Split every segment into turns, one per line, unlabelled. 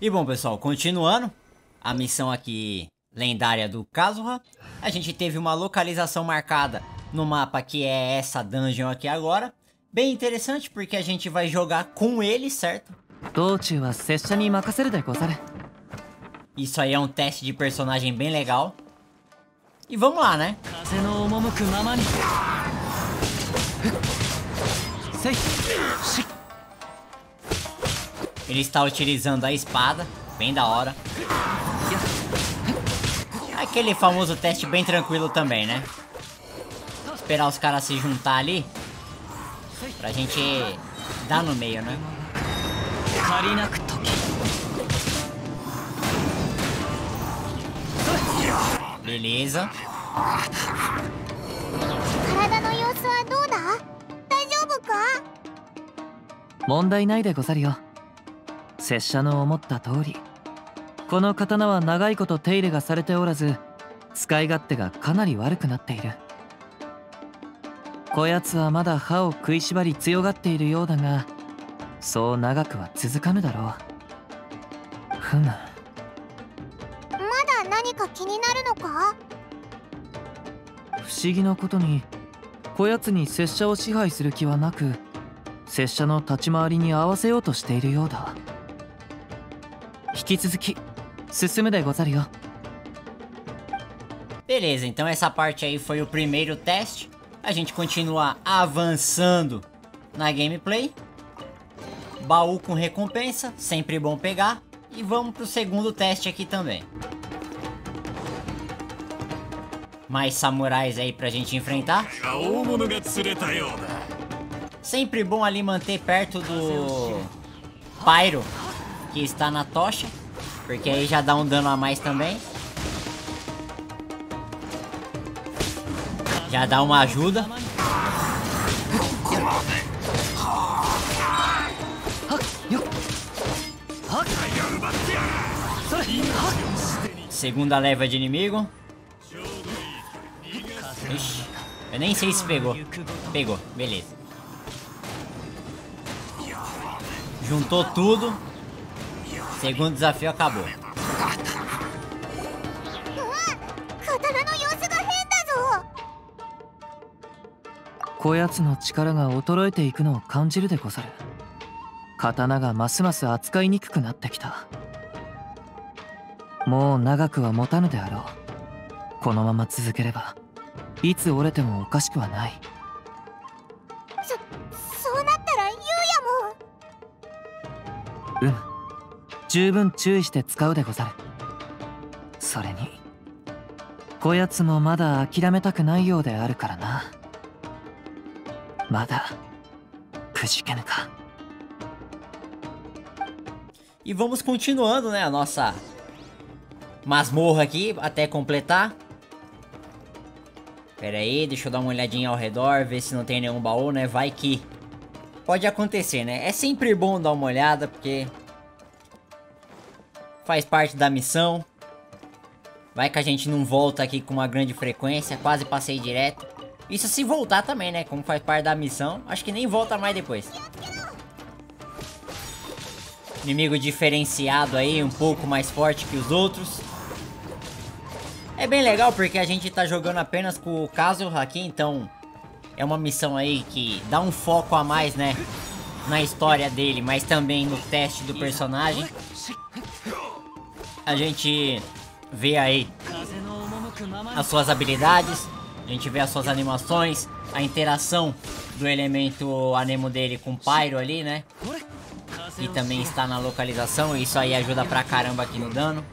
E bom, pessoal, continuando a missão aqui lendária do Kazuha, a gente teve uma localização marcada no mapa que é essa dungeon aqui agora. Bem interessante porque a gente vai jogar com ele, certo? Isso aí é um teste de personagem bem legal. E vamos lá, né? Ele está utilizando a espada, bem da hora. Aquele famoso teste bem tranquilo também, né? Esperar os caras se juntar ali pra gente dar no meio, né? Beleza. Beleza, então essa parte aí foi o primeiro teste. A gente continua avançando na gameplay. Baú com recompensa, sempre bom pegar. E vamos pro segundo teste aqui também. Mais samurais aí pra gente enfrentar. Sempre bom ali manter perto do Pyro, que está na tocha, porque aí já dá um dano a mais também. Já dá uma ajuda. Segunda leva de inimigo. Ixi, eu nem sei se pegou. Pegou, beleza. Juntou tudo. Segundo desafio acabou. E vamos continuando, né, a nossa masmorra aqui até completar. Pera aí, deixa eu dar uma olhadinha ao redor, ver se não tem nenhum baú, né? Vai que pode acontecer, né? É sempre bom dar uma olhada, porque faz parte da missão. Vai que a gente não volta aqui com uma grande frequência, quase passei direto. Isso se voltar também, né? Como faz parte da missão, acho que nem volta mais depois. Inimigo diferenciado aí, um pouco mais forte que os outros. É bem legal porque a gente tá jogando apenas com o Kazuha aqui, então é uma missão aí que dá um foco a mais, né, na história dele, mas também no teste do personagem. A gente vê aí as suas habilidades, a gente vê as suas animações, a interação do elemento anemo dele com o Pyro ali, né? E também está na localização, isso aí ajuda pra caramba aqui no dano.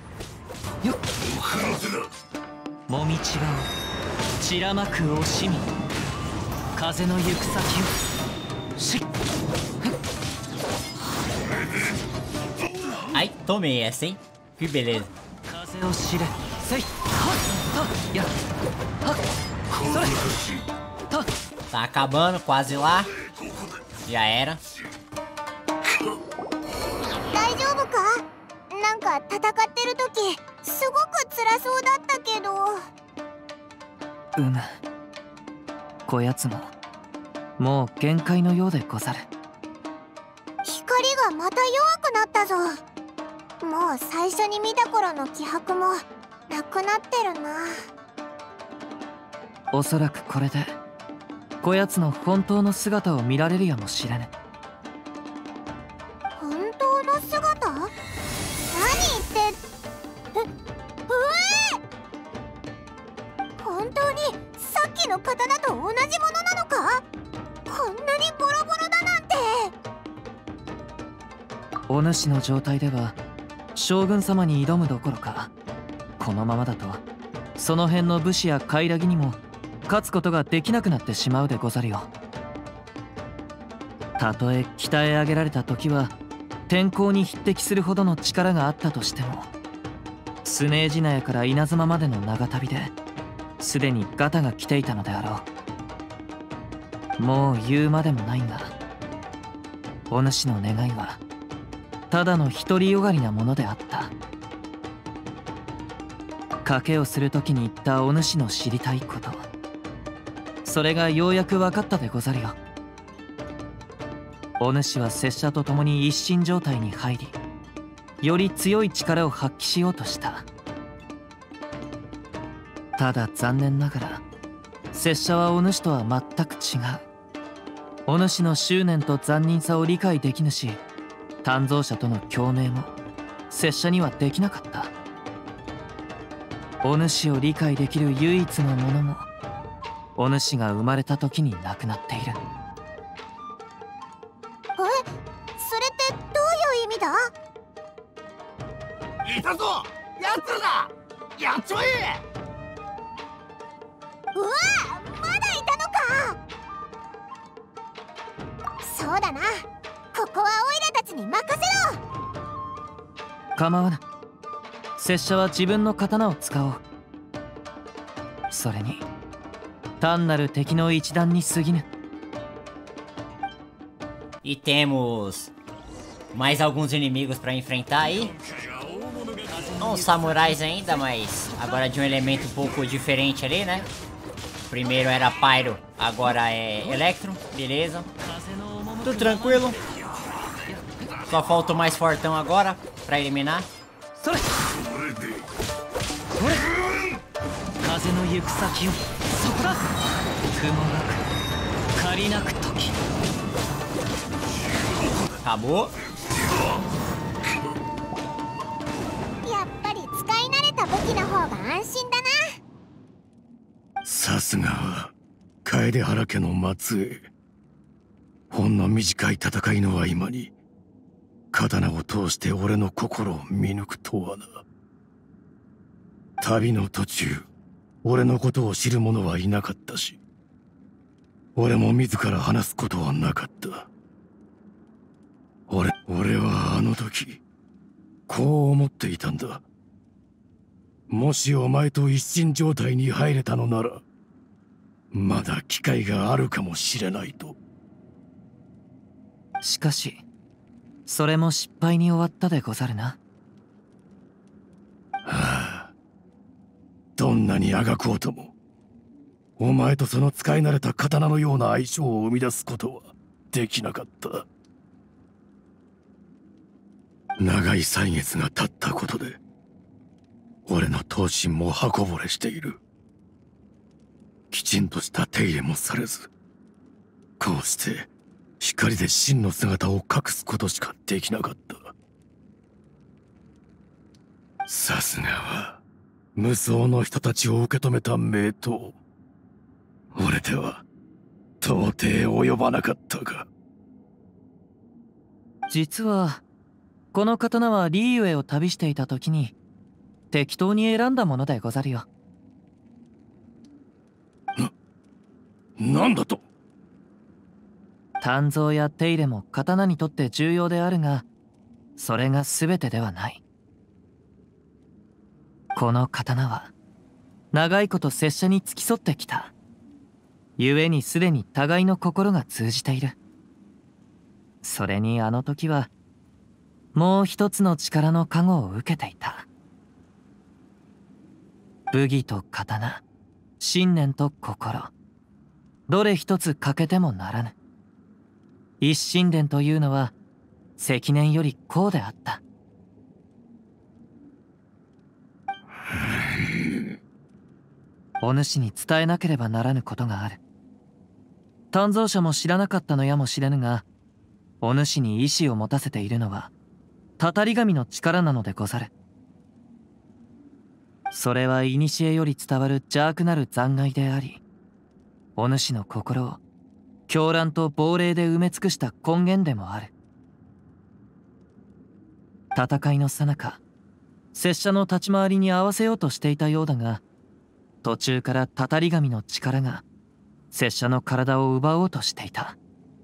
Ai, tomei essa, hein? Que beleza. Tá acabando, quase lá. Já era.
もう最初に見た頃の気迫もなくなってるな。
おそらくこれでこやつの本当の姿を見られるやもしれぬ。
本当の姿？何言って本当にさっきの刀と同じものなのか？こんなにボロボロだなんて。
お主の状態では将軍様に挑むどころか、このままだとその辺の武士やカイラギにも勝つことができなくなってしまうでござるよ。たとえ鍛え上げられた時は天候に匹敵するほどの力があったとしても、スネージナヤから稲妻までの長旅ですでにガタが来ていたのであろう。もう言うまでもないが、お主の願いはただの独りよがりなものであった。賭けをする時に言ったお主の知りたいこと、それがようやく分かったでござるよ。お主は拙者と共に一心状態に入り、より強い力を発揮しようとした。ただ残念ながら拙者はお主とは全く違う。お主の執念と残忍さを理解できぬし、鍛造者との共鳴も拙者にはできなかった。お主を理解できる唯一のものもお主が生まれた時に亡くなっている。
それってどういう意味だ？
いたぞ、やつらだ、やっちまえ。
うわ、まだいたのか。そうだな、ここはオイラたちに任せろ。
構わぬ。拙者は自分の刀を使おう。それに単なる敵の一団に過ぎぬ。
E temos mais alguns inimigos para enfrentar aí. Não os samurais ainda, mas agora de um elemento um pouco diferente ali, né? Primeiro era Pyro, agora é Electro, beleza. Tudo tranquilo. Só falta o mais fortão agora para eliminar.
風の行く先よ、そこだ。雲なく借なく時。
Acabou.
やっぱり使い慣れた武器の方が安心だな。
さすがは楓原家の末裔。ほんの短い戦いの合間に刀を通して俺の心を見抜くとはな。旅の途中、俺のことを知る者はいなかったし、俺も自ら話すことはなかった。俺はあの時こう思っていたんだ。もしお前と一心状態に入れたのなら、まだ機会があるかもしれないと。
しかしそれも失敗に終わったでござるな。
はあ、どんなにあがこうともお前とその使い慣れた刀のような相性を生み出すことはできなかった。長い歳月が経ったことで俺の闘心も刃こぼれしている。きちんとした手入れもされず、こうして光で真の姿を隠すことしかできなかった。さすがは無双の人たちを受け止めた名刀。俺では到底及ばなかったが。
実はこの刀はリーユエを旅していた時に適当に選んだものでござるよ。
なんだと？
鍛造や手入れも刀にとって重要であるが、それが全てではない。この刀は長いこと拙者に付き添ってきた。故にすでに互いの心が通じている。それにあの時はもう一つの力の加護を受けていた。武技と刀、信念と心、どれ一つ欠けてもならぬ。一心伝というのは積年よりこうであった。 お主に伝えなければならぬことがある。鍛造者も知らなかったのやもしれぬが、お主に意志を持たせているのはたたり神の力なのでござる。それは古より伝わる邪悪なる残骸であり、お主の心を狂乱と亡霊で埋め尽くした根源でもある。戦いの最中、拙者の立ち回りに合わせようとしていたようだが、途中からたたり神の力が拙者の体を奪おうとしていた。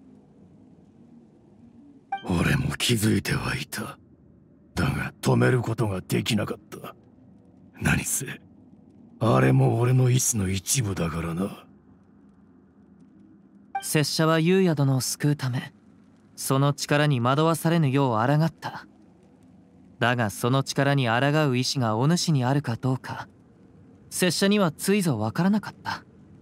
俺も気づいてはいた。だが止めることができなかった。何せあれも俺の意志の一部だからな。
拙者は優也殿を救うため、その力に惑わされぬよう抗った。だがその力に抗う意志がお主にあるかどうか、拙者にはついぞわからなかった。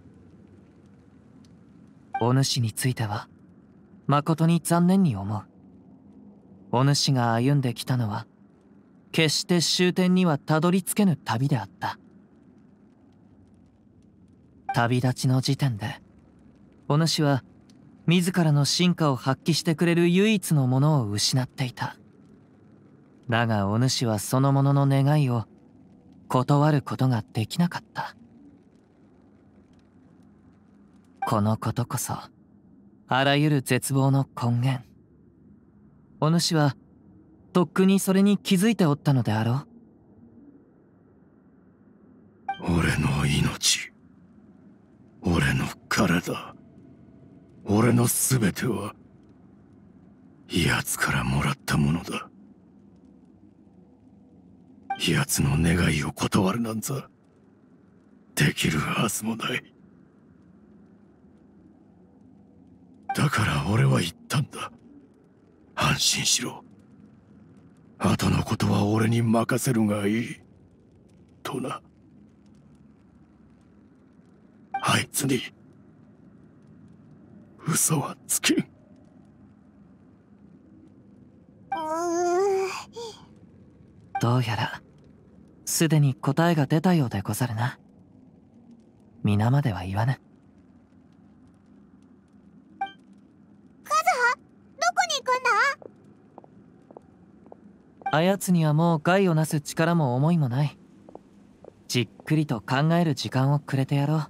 お主については誠に残念に思う。お主が歩んできたのは決して終点にはたどり着けぬ旅であった。旅立ちの時点でお主は自らの真価を発揮してくれる唯一のものを失っていた。だがお主はそのものの願いを断ることができなかった。このことこそあらゆる絶望の根源。お主はとっくにそれに気づいておったのであろう。
俺の命、俺の体、俺の全ては奴からもらったものだ。奴の願いを断るなんざできるはずもない。だから俺は言ったんだ。安心しろ。後のことは俺に任せるがいい。とな。あいつに嘘はつけん。
どうやらすでに答えが出たようでござるな。皆までは言わぬ。あやつにはもう害をなす力も思いもない。じっくりと考える時間をくれてやろう。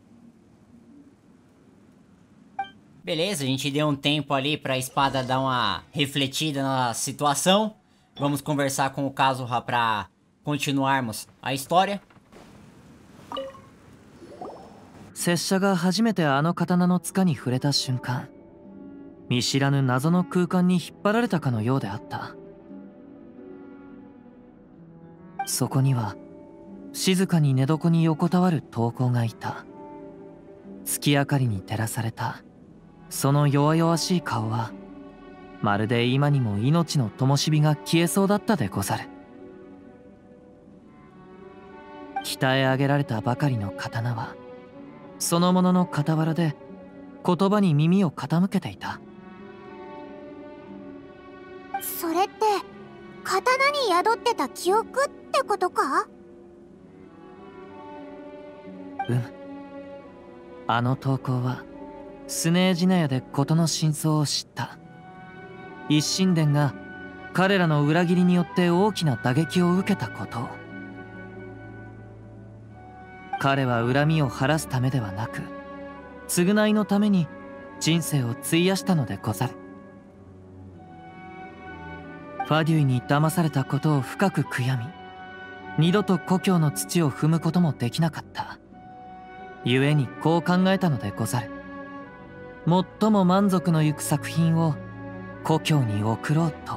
Beleza, a gente deu um tempo ali pra espada dar uma refletida na situação. Vamos conversar com o Kazuha pra continuarmos a história.
拙者が初めてあの刀の塚に触れた瞬間、見知らぬ謎の空間に引っ張られたかのようであった。そこには静かに寝床に横たわる刀工がいた。月明かりに照らされたその弱々しい顔は、まるで今にも命の灯火が消えそうだったでござる。鍛え上げられたばかりの刀はそのものの傍らで言葉に耳を傾けていた。
それって刀に宿ってた記憶ってことか？
あの刀工はスネージナヤで事の真相を知った。一神殿が彼らの裏切りによって大きな打撃を受けたことを。彼は恨みを晴らすためではなく、償いのために人生を費やしたのでござる。ファデュイに騙されたことを深く悔やみ、二度と故郷の土を踏むこともできなかった。故にこう考えたのでござる。最も満足のゆく作品を故郷に送ろうと。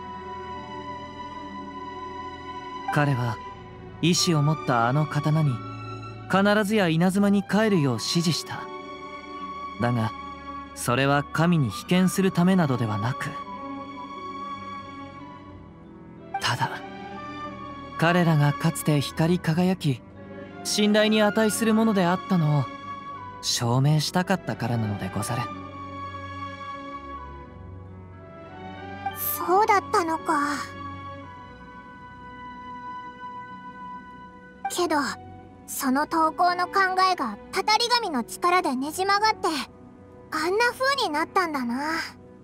彼は意志を持ったあの刀に必ずや稲妻に帰るよう指示した。だがそれは神に被験するためなどではなく、ただ彼らがかつて光り輝き信頼に値するものであったのを証明したかったからなのでござる。
そうだったのか。けどその投稿の考えがたたり神の力でねじ曲がってあんな風になったんだな。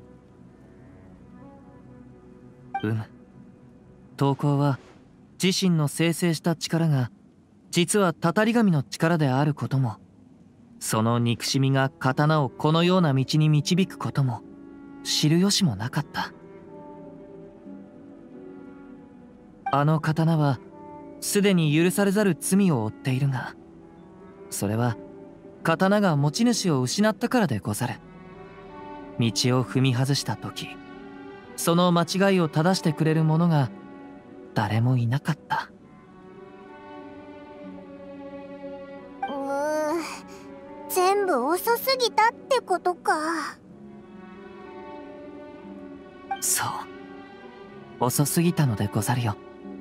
投稿は自身の生成した力が実はたたり神の力であることも、その憎しみが刀をこのような道に導くことも知る由もなかった。あの刀はすでに許されざる罪を負っているが、それは刀が持ち主を失ったからでござる。道を踏み外した時、その間違いを正してくれる者が誰もいなかった。
全部遅すぎたってことか。
そう、遅すぎたのでござるよ。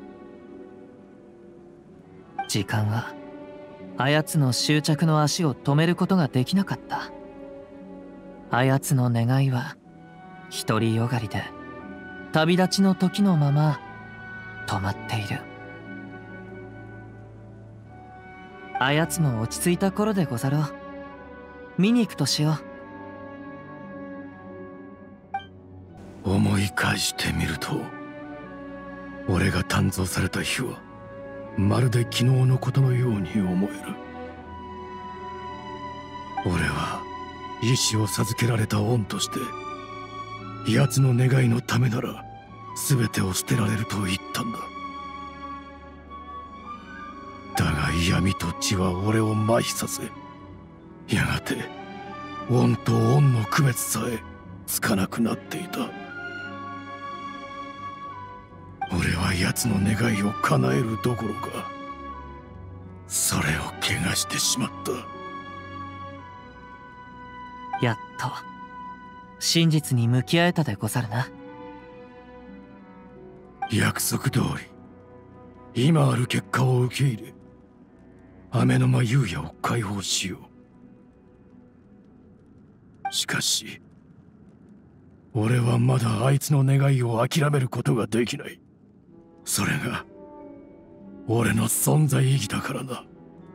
時間はあやつの執着の足を止めることができなかった。あやつの願いは独りよがりで旅立ちの時のまま止まっている。あやつも落ち着いた頃でござろう。見に行くとしよ
う。思い返してみると、俺が鍛造された日はまるで昨日のことのように思える。俺は意志を授けられた恩として、奴の願いのためなら全てを捨てられると言ったんだ。だが闇と血は俺を麻痺させ、やがて恩と恩の区別さえつかなくなっていた。俺は奴の願いを叶えるどころか、それを汚してしまった。
やっと真実に向き合えたでござるな。
約束通り今ある結果を受け入れ、雨の間優也を解放しよう。しかし俺はまだあいつの願いを諦めることができない。それが俺の存在意義だからな。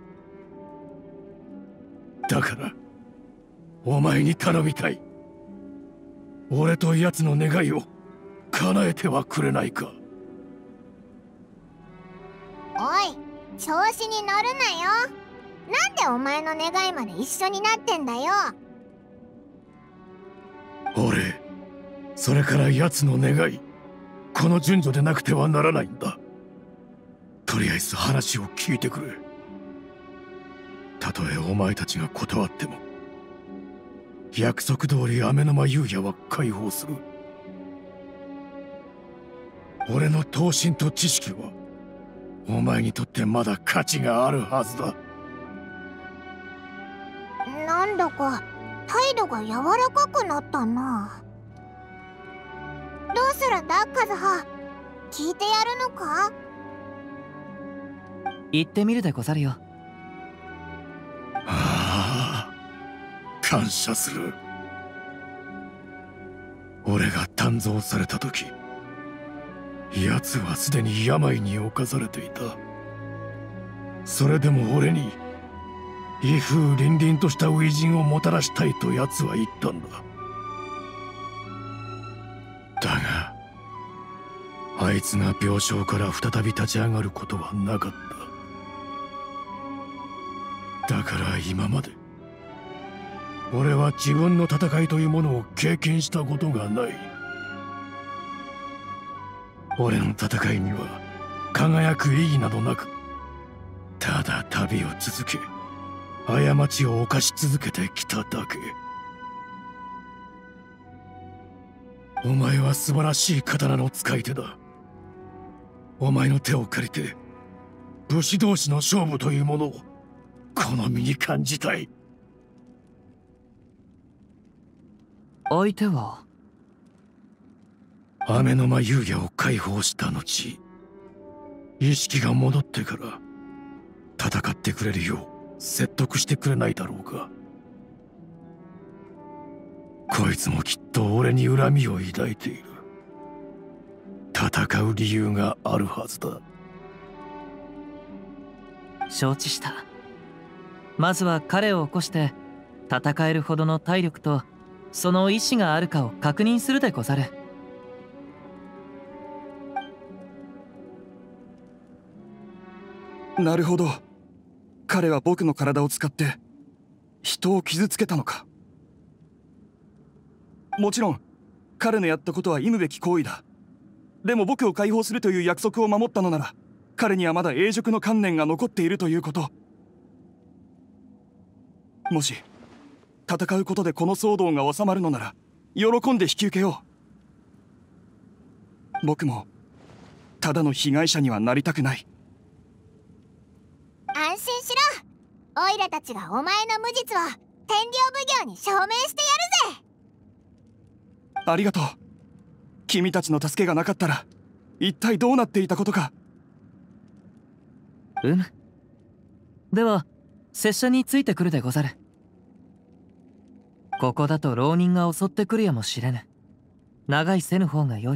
だからお前に頼みたい。俺と奴の願いを叶えてはくれないか。
おい、調子に乗るなよ。なんでお前の願いまで一緒になってんだよ。
俺、それから奴の願い、この順序でなくてはならないんだ。とりあえず話を聞いてくれ。たとえお前たちが断っても、約束通り雨の間優也は解放する。俺の闘心と知識はお前にとってまだ価値があるはずだ。
なんだか態度が柔らかくなったな。どうするんだカズハ、聞いてやるのか。
行ってみるでござるよ。
ああ、感謝する。俺が鍛造された時、奴はすでに病に侵されていた。それでも俺に威風凛々とした初陣をもたらしたいと奴は言ったんだ。だがあいつが病床から再び立ち上がることはなかった。だから今まで俺は自分の戦いというものを経験したことがない。俺の戦いには輝く意義などなく、ただ旅を続け過ちを犯し続けてきただけ。お前は素晴らしい刀の使い手だ。お前の手を借りて武士同士の勝負というものをこの身に感じたい。
相手は
雨の間優也を解放した後、意識が戻ってから戦ってくれるよう説得してくれないだろうか。こいつもきっと俺に恨みを抱いている。戦う理由があるはずだ。
承知した。まずは彼を起こして戦えるほどの体力とその意志があるかを確認するでござる。
なるほど。彼は僕の体を使って人を傷つけたのか。もちろん彼のやったことは忌むべき行為だ。でも僕を解放するという約束を守ったのなら、彼にはまだ永熟の観念が残っているということ。もし戦うことでこの騒動が収まるのなら喜んで引き受けよう。僕もただの被害者にはなりたくない。
安心しろ。オイラたちがお前の無実を天領奉行に証明してやるぜ。
ありがとう。君たちの助けがなかったら一体どうなっていたことか。
では拙者についてくるでござる。ここだと浪人が襲ってくるやもしれぬ。長いせぬ方が良い。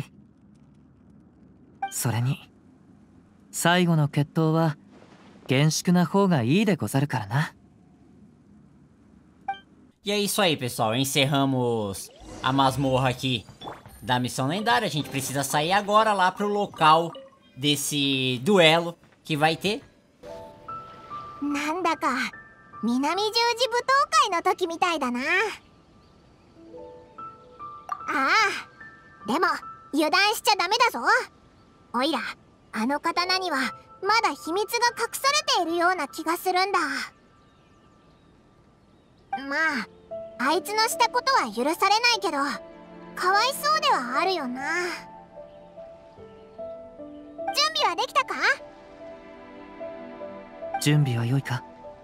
それに最後の決闘は厳粛な方がいいでござるからな。
E é isso aí, pessoal. Encerramos a masmorra aqui da missão lendária. A gente precisa sair agora lá pro local desse duelo que vai ter.
なんだか南十字舞踏会の時みたいだな。ああ、でも油断しちゃダメだぞ。おいら、あの刀にはまだ秘密が隠されているような気がするんだ。まああいつのしたことは許されないけど、かわいそうではあるよな。準備はできたか？
準備は良いか？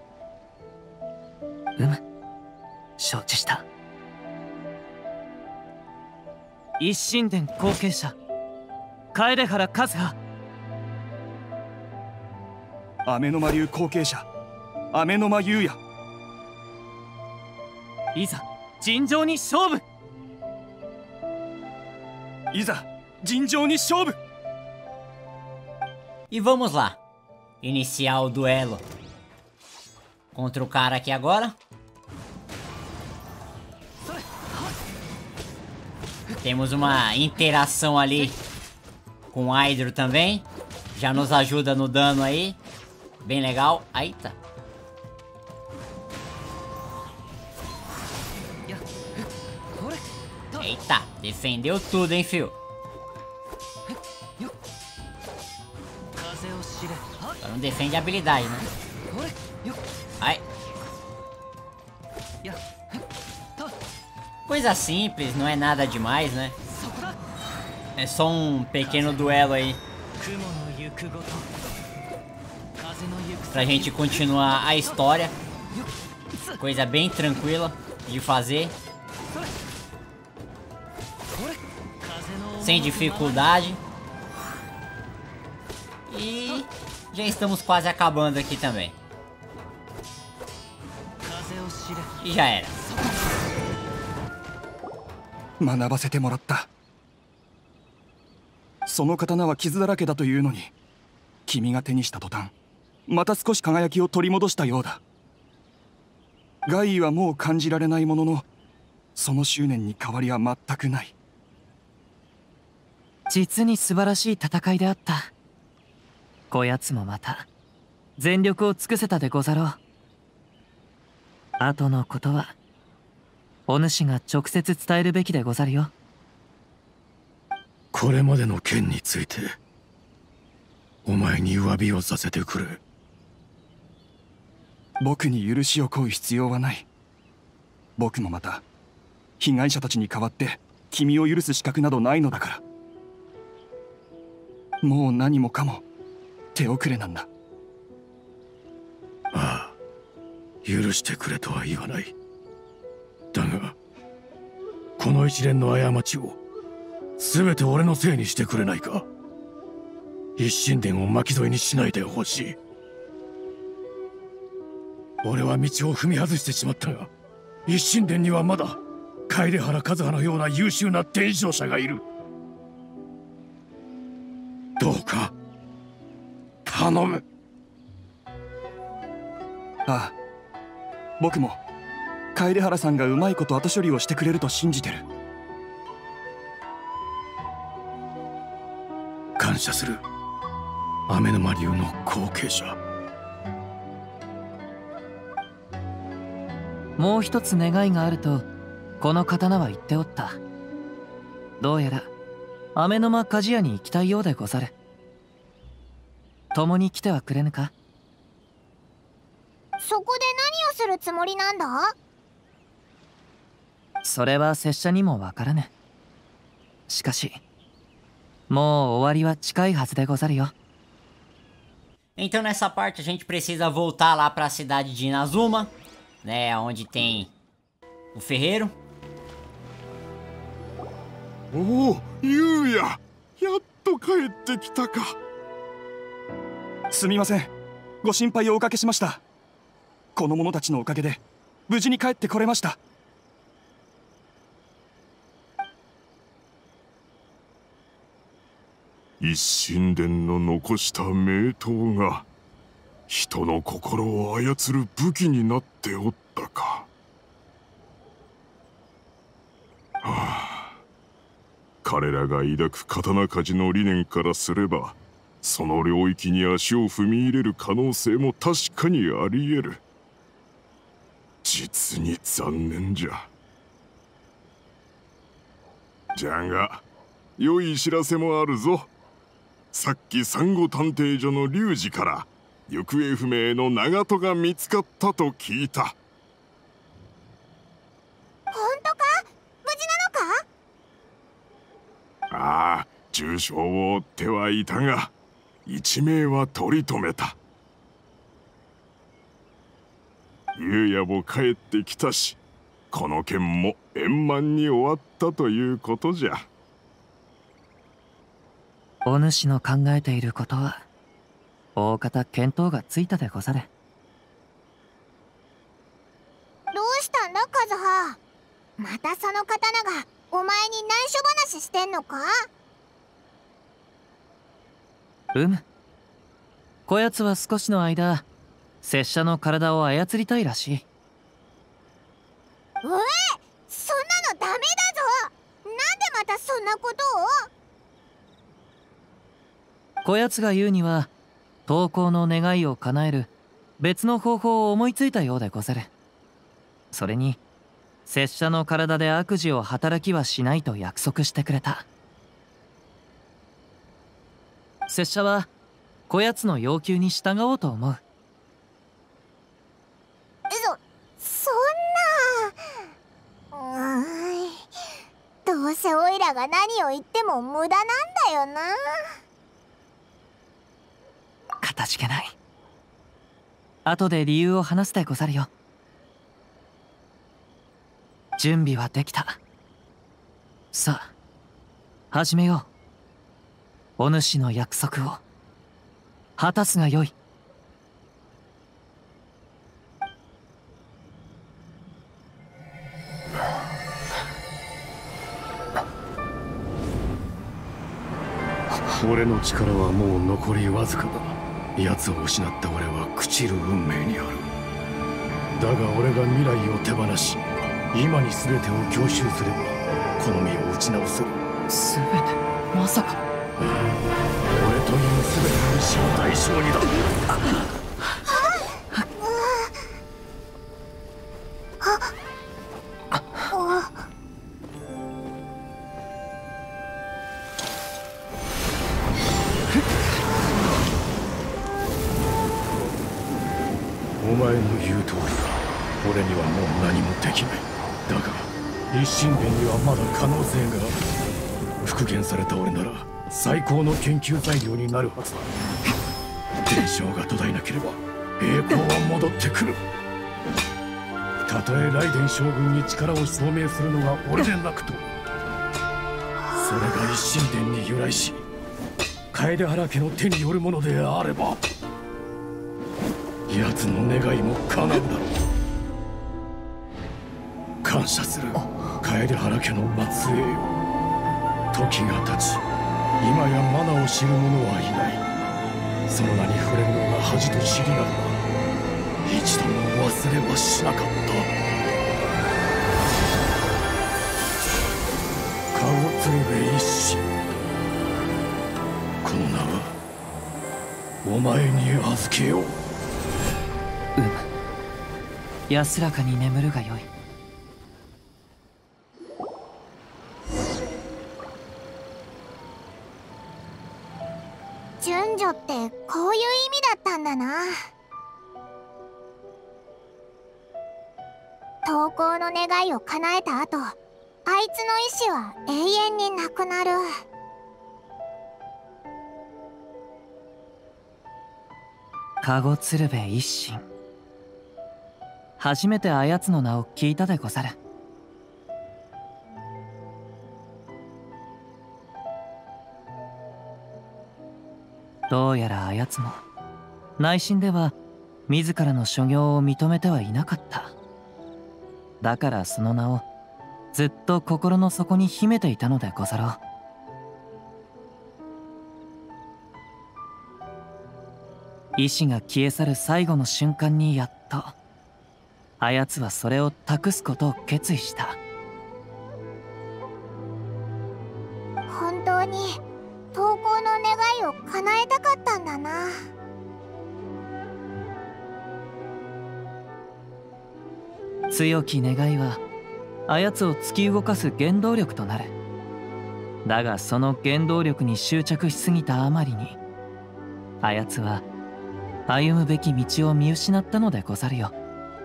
承知した。一神殿後継者楓原和葉。
雨の間流後継者雨の間優也。
いざ尋常に勝負。
いざ尋常に勝負。
E vamos lá. Iniciar o duelo contra o cara aqui agora. Temos uma interação ali com o Hydro também. Já nos ajuda no dano aí. Bem legal. Aí tá. Eita, defendeu tudo, hein, fio. Só não defende a habilidade, né? Ai. Coisa simples, não é nada demais, né? É só um pequeno duelo aí pra gente continuar a história. Coisa bem tranquila de fazer, sem dificuldade. E já estamos quase acabando aqui também. E já era.
学ばせてもらった。その刀は傷だらけだというのに、君が手にした途端また少し輝きを取り戻したようだ。害はもう感じられないものの、その執念に変わりは全くない。
実に素晴らしい戦いであった。こやつもまた全力を尽くせたでござろう。あとのことはお主が直接伝えるべきでござるよ。
これまでの件についてお前に詫びをさせてくれ。
僕に許しを請う必要はない。僕もまた被害者たちに代わって君を許す資格などないのだから。もう何もかも手遅れなんだ。
ああ、許してくれとは言わない。だがこの一連の過ちを全て俺のせいにしてくれないか。一神殿を巻き添えにしないでほしい。俺は道を踏み外してしまったが、一神殿にはまだ楓原和葉のような優秀な伝承者がいる。どうか頼む。
ああ、僕も楓原さんがうまいこと後処理をしてくれると信じてる。
感謝する。雨沼流の後継者。
もう一つ願いがあるとこの刀は言っておった。どうやら雨沼鍛冶屋に行きたいようでござる。共に来てはくれぬか。
そこで何をするつもりなんだ？
それは拙者にもわからぬ。しかしもう終わりは近いはずでござるよ。
Então nessa parte a gente precisa voltar lá para a cidade de Inazuma, né, onde tem o ferreiro.
おお、ゆうや、やっと帰ってきたか。
すみません、ご心配をおかけしました。この者たちのおかげで無事に帰ってこれました。
一神殿の残した名刀が人の心を操る武器になっておったか。はあ、彼らが抱く刀鍛冶の理念からすれば、その領域に足を踏み入れる可能性も確かにあり得る。実に残念じゃ。じゃが良い知らせもあるぞ。さっき珊瑚探偵所の龍二から行方不明の長門が見つかったと聞いた。
本当か？無事なのか？
ああ、重傷を負ってはいたが一命は取り留めた。ゆうやも帰ってきたし、この件も円満に終わったということじゃ。
お主の考えていることは大方見当がついたでござる。
どうしたんだカズハ？またその刀がお前に内緒話してんのか？
こやつは少しの間拙者の体を操りたいらしい。
そんなのダメだぞ。なんでまたそんなことを？
こやつが言うには投稿の願いを叶える別の方法を思いついたようでござる。それに拙者の体で悪事を働きはしないと約束してくれた。拙者はこやつの要求に従おうと思う。
そんな。どうせオイラが何を言っても無駄なんだよな。
かたじけない。後で理由を話すでござるよ。準備はできた。さあ始めよう。お主の約束を果たすがよい。
俺の力はもう残りわずかだ。奴を失った俺は朽ちる運命にある。だが俺が未来を手放し今に全てを享受すればこの身を打ち直せる。
全て？まさか。
俺という全ての意志を代償にだ。お前の言う通りだ。俺にはもう何もできない。だが一神殿にはまだ可能性がある。復元された俺なら最高の研究材料になるはずだ。伝承が途絶えなければ栄光は戻ってくる。たとえ雷電将軍に力を証明するのが俺でなくとも、それが一神殿に由来し楓原家の手によるものであれば奴の願いも叶うだろう。感謝する楓原家の末裔よ。時が経ち今やマナを知る者はいない。その名に触れるのが恥と知りなどだ。 一度も忘れはしなかった。籠鶴瓶一心、この名はお前に預けよう。
安らかに眠るがよい。
順序ってこういう意味だったんだな。投稿の願いを叶えた後、あいつの意志は永遠になくなる。
籠鶴瓶一心、初めてあやつの名を聞いたでござる。どうやらあやつも内心では自らの所業を認めてはいなかった。だからその名をずっと心の底に秘めていたのでござろう。意志が消え去る最後の瞬間にやっとあやつはそれを託すことを決意した。
本当に投稿の願いを叶えたかったんだな。
強き願いはあやつを突き動かす原動力となる。だがその原動力に執着しすぎたあまりにあやつは歩むべき道を見失ったのでござるよ。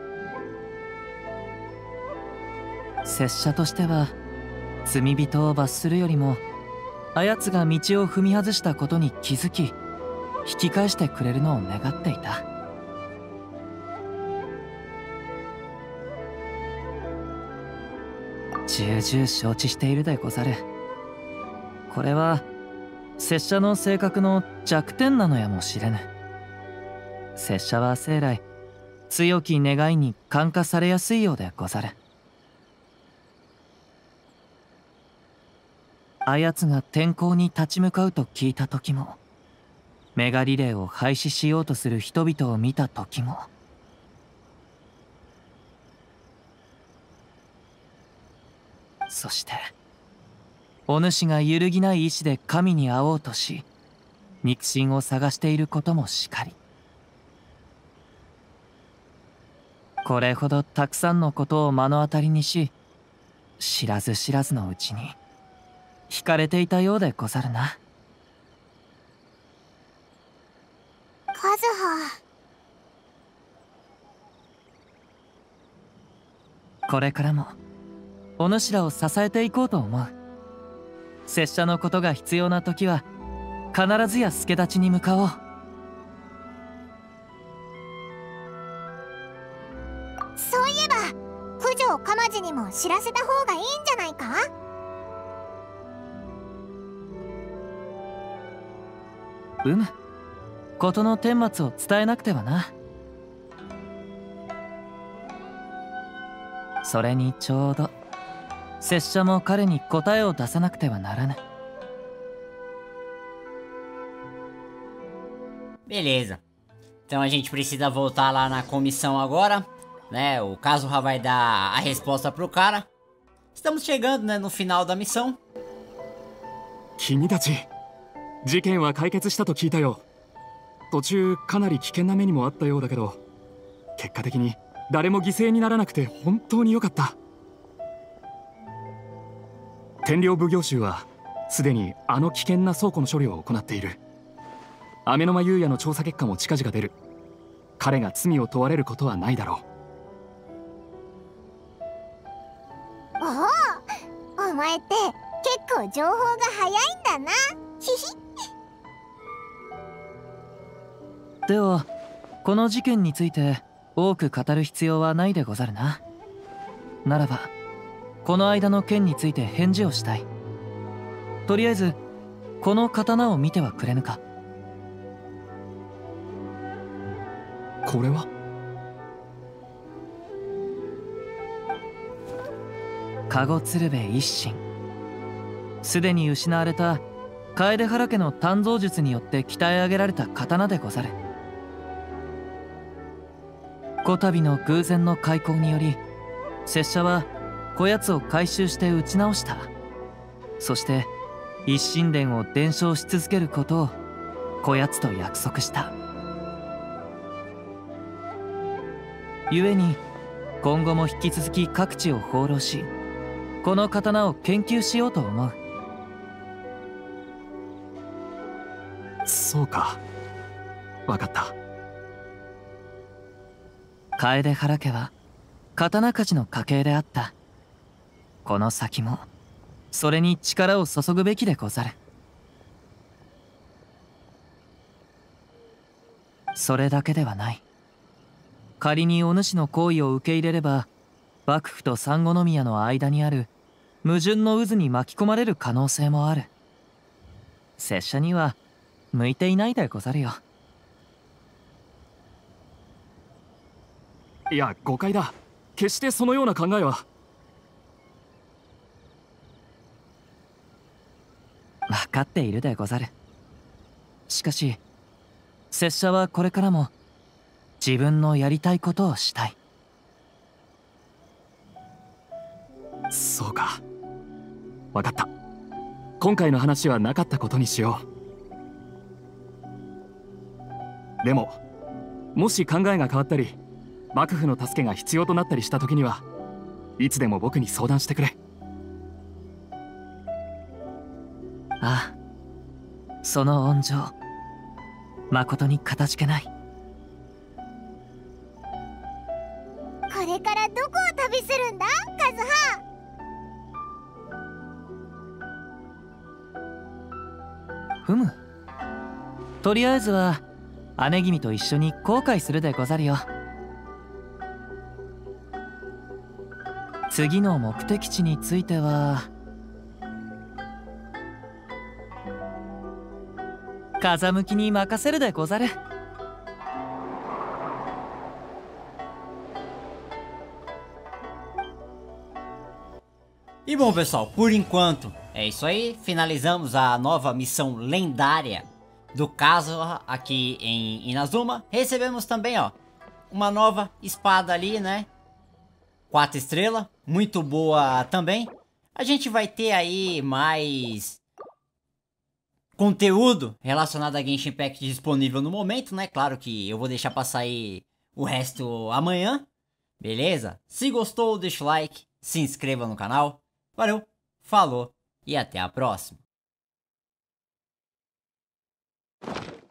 拙者としては罪人を罰するよりもあやつが道を踏み外したことに気づき引き返してくれるのを願っていた。重々承知しているでござる。これは拙者の性格の弱点なのやもしれぬ。拙者は生来強き願いに感化されやすいようでござる。あやつが天候に立ち向かうと聞いた時も、メガリレーを廃止しようとする人々を見た時も、そしてお主が揺るぎない意志で神に会おうとし肉親を探していることもしかり、これほどたくさんのことを目の当たりにし、知らず知らずのうちに惹かれていたようでござるな。
カズハ、
これからもお主らを支えていこうと思う。拙者のことが必要な時は必ずや助太刀に向かおう。
そういえば九条かまじにも知らせた方がいいんじゃないか。
事の顛末を伝えなくてはな。それにちょうど拙者も彼に答えを出さなくてはならぬ。
Beleza. Então a gente precisa voltar lá na comissão agora, né? O Kazuha vai dar a resposta pro cara. Estamos chegando, né, no final da missão.
君たち、事件は解決したと聞いたよ。途中かなり危険な目にもあったようだけど、結果的に誰も犠牲にならなくて本当に良かった。天領奉行衆はすでにあの危険な倉庫の処理を行っている。雨の間優也の調査結果も近々出る。彼が罪を問われることはないだろ
おお、お前って結構情報が早いんだな。ひひ。
ではこの事件について多く語る必要はないでござるな。ならばこの間の件について返事をしたい。とりあえずこの刀を見てはくれぬか。
これは
籠鶴瓶一心、すでに失われた楓原家の鍛造術によって鍛え上げられた刀でござる。 こたびの偶然の開口により拙者はこやつを回収して打ち直した。そして一神殿を伝承し続けることをこやつと約束した。故に今後も引き続き各地を放浪し、この刀を研究しようと思う。
そうか、分かった。
楓原家は刀鍛冶の家系であった。この先もそれに力を注ぐべきでござる。それだけではない。仮にお主の行為を受け入れれば、幕府と三国宮の間にある矛盾の渦に巻き込まれる可能性もある。拙者には向いていないでござるよ。
いや、誤解だ。決してそのような考えは。
分かっているでござる。しかし拙者はこれからも自分のやりたいことをしたい。
そうか、分かった。今回の話はなかったことにしよう。でももし考えが変わったり幕府の助けが必要となったりした時にはいつでも僕に相談してくれ。
ああ、その恩情誠にかたじけない。
これからどこを旅するんだ、カズハ。
ふむ。とりあえずは姉君と一緒に航海するでござるよ。次の目的地については風向きに任せるでござる。
E bom, pessoal, por enquanto é isso aí. Finalizamos a nova missão lendária do Kazuha aqui em Inazuma. Recebemos também, ó, uma nova espada ali, né? 4 estrelas, muito boa também. A gente vai ter aí mais conteúdo relacionado a Genshin Impact disponível no momento, né? Claro que eu vou deixar passar aí o resto amanhã, beleza? Se gostou, deixa o like, se inscreva no canal. Valeu, falou e até a próxima.